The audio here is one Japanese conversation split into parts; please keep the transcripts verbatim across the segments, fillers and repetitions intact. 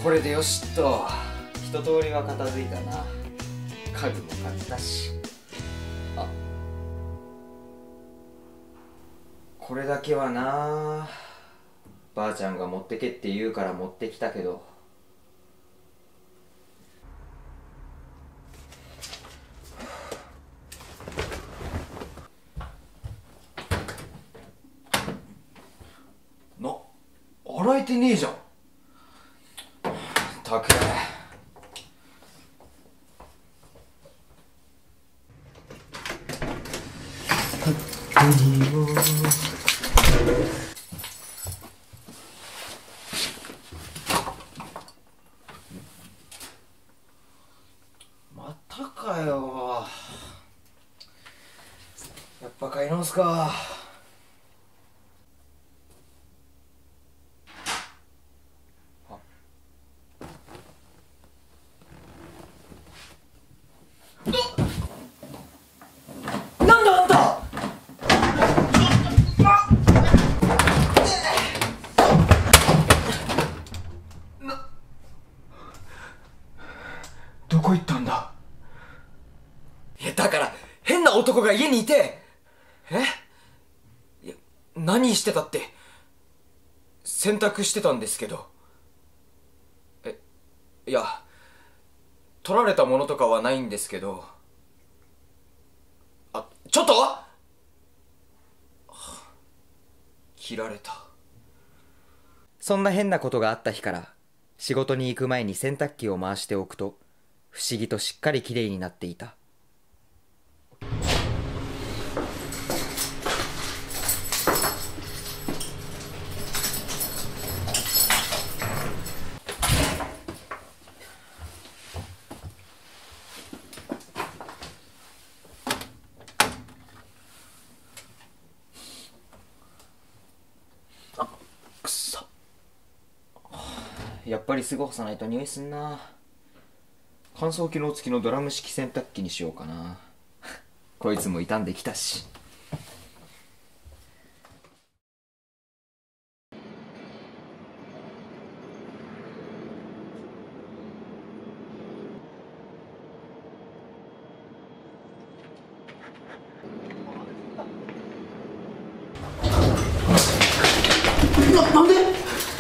これでよしっと。一通りは片付いたな。家具も買ったし。あ、これだけはな、ばあちゃんが持ってけって言うから持ってきたけど。な、洗えてねえじゃん。たく。またかよ。やっぱ買い直すか。なんだあんた。どこ行ったんだ。いや、だから変な男が家にいて。え、いや、何してたって。洗濯してたんですけど。え、いや、取られたものとかはないんですけど。あ、ちょっと、はあ、切られた。そんな変なことがあった日から、仕事に行く前に洗濯機を回しておくと不思議としっかりきれいになっていた。あ、くそ。やっぱりすぐ干さないと匂いすんな。乾燥機能付きのドラム式洗濯機にしようかな。こいつも傷んできたし。な、なんで。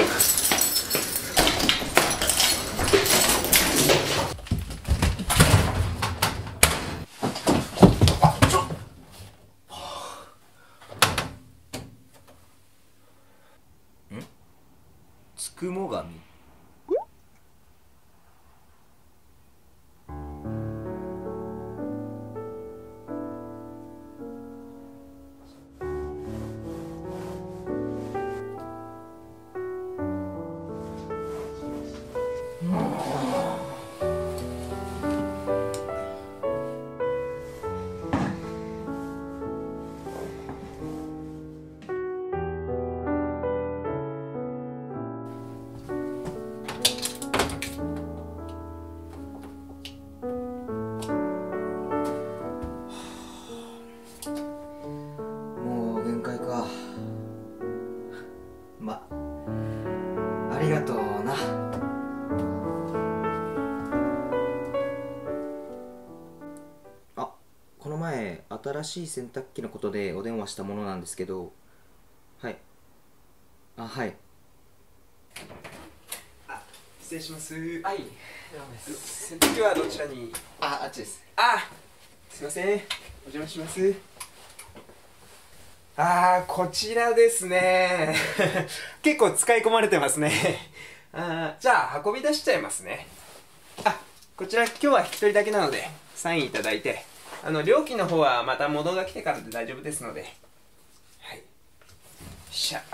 つくも神。もう限界か。ま、ありがとうな。あ、この前新しい洗濯機のことでお電話したものなんですけど。はい。あ、はい。 あ、失礼します。 はい、 洗濯機はどちらに。 あ、あっちです。 あ、すいません、お邪魔します。あー、こちらですね。結構使い込まれてますね。あー、じゃあ運び出しちゃいますね。あ、こちら今日は引き取りだけなのでサインいただいて、あの料金の方はまた物が来てからで大丈夫ですので。はい、よっしゃ。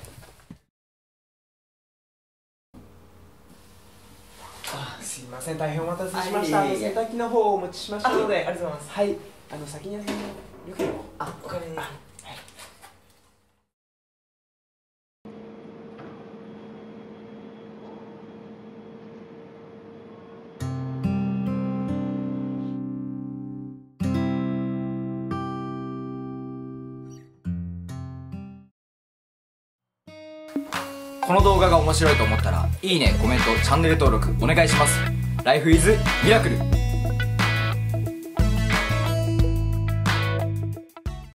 あ、すいません、大変お待たせしました。 はい、 洗濯機の方をお持ちしましたので。 ありがとうございます。 はい、あの先にあの料金を。 あ、お金。 あ、 この動画が面白いと思ったらいいね、コメント、チャンネル登録お願いします。ライフイズミラクル。